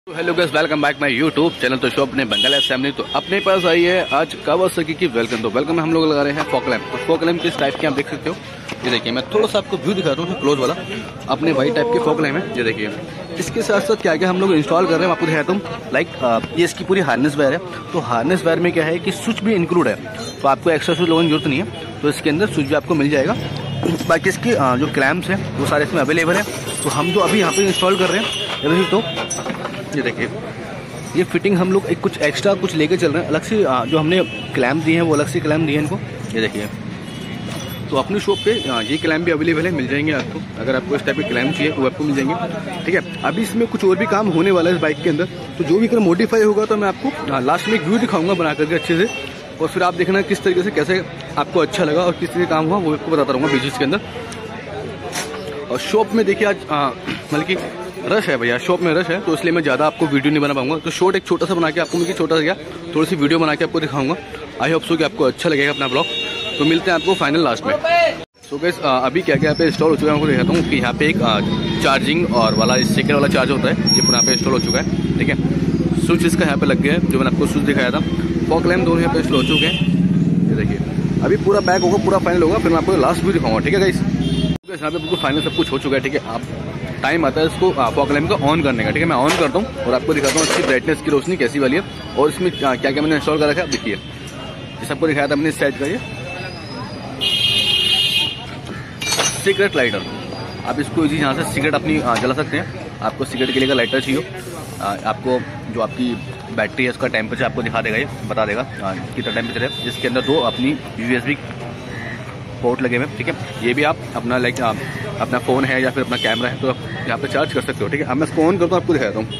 तो hello guys, welcome back my YouTube channel. तो shop ने बंगाल फैमिली तो अपने पास आई है आज कावासाकी की वेलकम। तो वेलकम में हम लोग लगा रहे हैं फॉग लैम्प। तो फॉग लैम्प किस टाइप के आप देख सकते हो, ये देखिए मैं थोड़ा सा आपको व्यू दिखाता हूँ क्लोज वाला। अपने वाइट टाइप के फॉग लैम्प है, ये देखिए। इसके साथ साथ क्या क्या हम लोग इंस्टॉल कर रहे हैं आपको दिखाता हूँ। लाइक ये इसकी पूरी हार्नेस वायर है। तो हार्नेस वायर में क्या है कि स्विच भी इंक्लूड है, तो आपको एक्स्ट्रा स्विच लगाने की जरूरत नहीं है। तो इसके अंदर स्विच भी आपको मिल जाएगा। बाकी इसकी जो क्लैम्प्स हैं वो सारे इसमें अवेलेबल है। तो हम जो अभी यहाँ पे इंस्टॉल कर रहे हैं, तो ये देखिए ये फिटिंग हम लोग कुछ एक्स्ट्रा कुछ लेके चल रहे हैं। अलग से जो हमने क्लैम्प दिए हैं वो अलग से क्लैम्प दिए हैं इनको, ये देखिए। तो अपनी शॉप पे ये क्लैम्प भी अवेलेबल है, मिल जाएंगे आपको। अगर आपको इस टाइप के क्लैम्प चाहिए वो आपको मिल जाएंगे, ठीक है। अभी इसमें कुछ और भी काम होने वाला है इस बाइक के अंदर। तो जो भी अगर मॉडिफाई होगा तो मैं आपको लास्ट में एक व्यू दिखाऊंगा बना करके अच्छे से, और फिर आप देखना किस तरीके से कैसे आपको अच्छा लगा और किस तरीके काम हुआ वो आपको बताता रहूँगा बीच के अंदर। और शॉप में देखिए आज मतलब कि रश है भैया, शॉप में रश है, तो इसलिए मैं ज़्यादा आपको वीडियो नहीं बना पाऊंगा। तो शॉर्ट एक छोटा सा बना के आपको मुझे छोटा सा क्या थोड़ी सी वीडियो बना के आपको दिखाऊंगा। आई होप सो कि आपको अच्छा लगेगा अपना ब्लॉग। तो मिलते हैं आपको फाइनल लास्ट में। सो गाइस अभी क्या क्या यहाँ पे इंस्टॉल हो चुका है, आपको दिखाता हूँ कि यहाँ पे एक चार्जिंग और वाला स्टिकर वाला चार्ज होता है, ये पूरा यहाँ पे इंस्टॉल हो चुका है, ठीक है। स्विच इसका यहाँ पे लग गया है, जो मैंने आपको स्विच दिखाया था। फॉग लैम्प दोनों यहाँ पे इंस्टॉल हो चुके हैं, ये देखिए। अभी पूरा बैक होगा, पूरा फाइनल होगा, फिर मैं आपको लास्ट व्यू दिखाऊंगा, ठीक है गाइस। यहाँ पे बिल्कुल फाइनल सब कुछ हो चुका है, ठीक है। आप टाइम आता है इसको फॉग लैम्प का ऑन करने का, ठीक है। मैं ऑन करता हूँ और आपको दिखाता हूँ इसकी ब्राइटनेस की रोशनी कैसी वाली है और इसमें क्या क्या मैंने इंस्टॉल कर रखा है। देखिए ये सबको दिखाया था मैंने सेट का, ये सिगरेट लाइटर। आप इसको इजी यहाँ से सिगरेट अपनी जला सकते हैं। आपको सिगरेट के लिए लाइटर चाहिए, आपको जो आपकी बैटरी है उसका टेम्परेचर आपको दिखा देगा, ये बता देगा कितना टेम्परेचर है। जिसके अंदर दो अपनी USB पोर्ट लगे हुए हैं, ठीक है। ये भी आप अपना लाइक अपना फ़ोन है या फिर अपना कैमरा है तो यहाँ पे चार्ज कर सकते हो, ठीक है। अब मैं इसको ऑन करता हूँ, आपको दिखाता हूँ।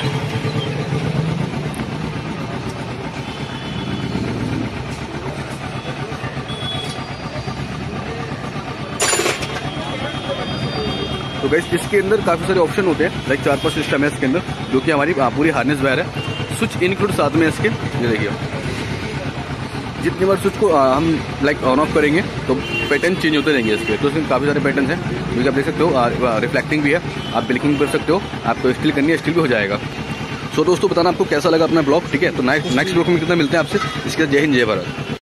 तो गाइस इसके अंदर काफ़ी सारे ऑप्शन होते हैं, लाइक 4-5 सिस्टम है इसके अंदर, जो कि हमारी पूरी हार्नेस वायर है। स्विच इंक्लूड साथ में इसके, ये देखिए। जितनी बार स्विच को हम लाइक ऑन ऑफ करेंगे तो पैटर्न चेंज होते रहेंगे इसके। तो इसमें काफ़ी सारे पैटर्न हैं जो कि आप देख सकते हो। रिफ्लेक्टिंग भी है, आप ब्लिंकिंग कर सकते हो। आपको स्टिल करनी है, स्टिल भी हो जाएगा। सो दोस्तों बताना आपको कैसा लगा अपना ब्लॉग, ठीक है। तो नेक्स्ट ब्लॉग में कितना मिलते हैं आपसे। इसके जय हिंद जय भारत।